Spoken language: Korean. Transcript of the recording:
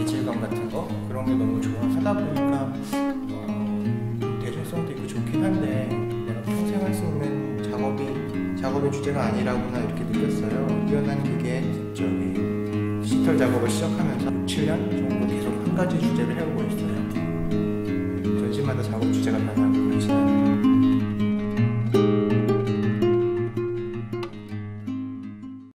재질감 같은 거 그런 게 너무 좋아하다 보니까 대중성도 있고 좋긴 한데 내가 평생 할 수 있는 작업의 주제가 아니라구나 이렇게 느꼈어요. 유연한 그게 디지털 작업을 시작하면서 7년 정도 계속 한 가지 주제를 해오고 있어요. 전시마다 작업 주제가 변하고 그렇지는